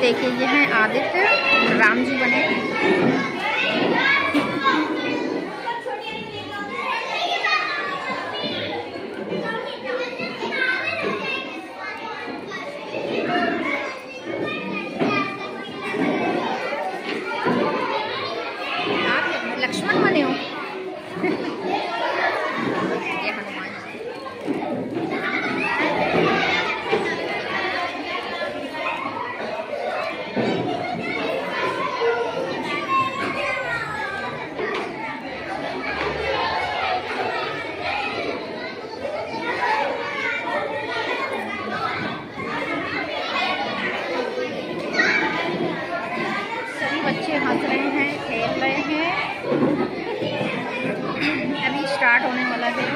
देखिए ये हैं आदित्य, राम जी बने। आप लक्ष्मण बने हो। ये हनुमान बच्चे हंस रहे हैं, खेल रहे हैं। अभी स्टार्ट होने वाला है।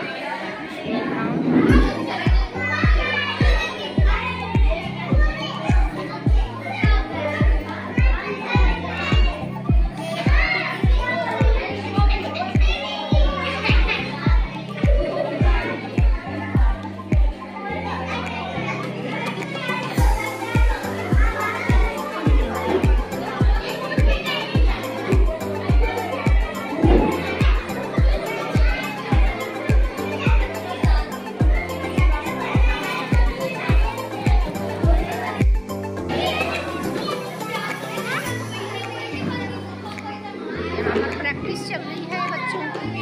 प्रैक्टिस चल रही है बच्चों की।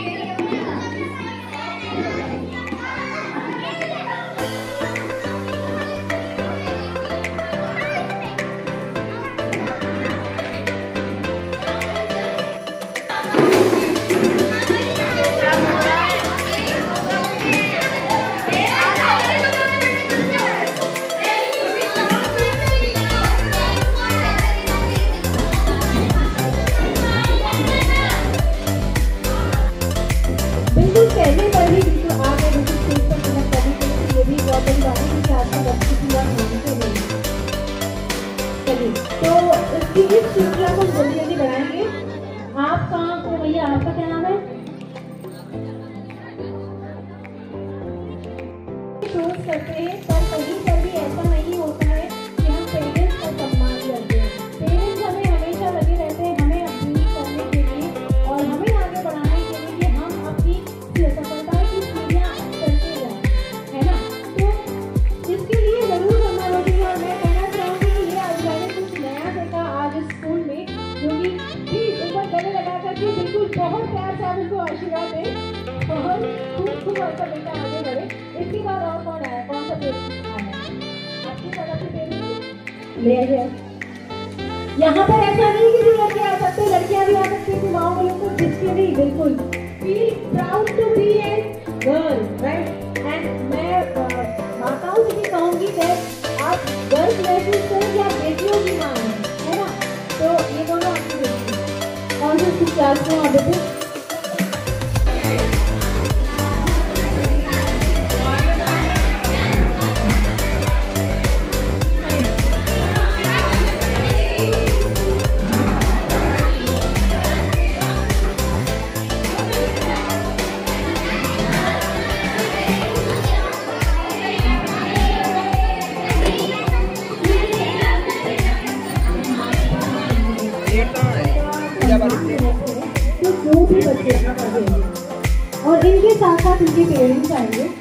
पहले पर ही बिल्कुल आ गए बिल्कुल स्टेज पर कनेक्ट करने के लिए, ये भी बहुत बड़ी बात है क्योंकि आज तक अच्छी चीज़ आप मानते नहीं। चलिए तो इसकी इस श्रृंखला को जल्दी जल्दी बढ़ाएंगे। आपका तो भैया आपका क्या नाम है? सोच करते हैं पर कहीं पर भी ऐसा नहीं होता है कि हम पेरेंट्स का सम्मान करते हैं। पेरेंट्स हमें हमेशा लगे रहते हैं हमें अपनी करने के लिए और हमें आगे बढ़ाने के लिए कि हम अपनी सफलता की सीढ़ियां चलते जाएं, है ना। तो इसके लिए जरूर करना होगी और मैं कहना चाहूँगी कि ये आज मैंने कुछ नया देखा आज इस स्कूल में, जो कि ऊपर गले लगा करके बिल्कुल बहुत प्यार से आप उनको आशीर्वाद दें और खूब आपका बेटा आगे बढ़े। इसके बाद और कौन आया, कौन सा पेरेंट्स आया आपकी तरफ से? पेरेंट्स ले आइए। यहाँ पर ऐसा नहीं कि जो लड़के आ सकते, लड़कियाँ भी आ सकती हैं, माओ वालों को जिसके भी बिल्कुल feel proud to be a girl, right? And मैं माताओं से भी कहूँगी कि आप गर्ल्स महसूस करें कि आप बेटियों की माँ हैं, है ना। तो ये दोनों आपकी बेटी हैं। कौन से स्कूल क्लास में आप बेटे? तो जो भी बच्चे और इनके साथ साथ इनके पेरेंट्स आएंगे।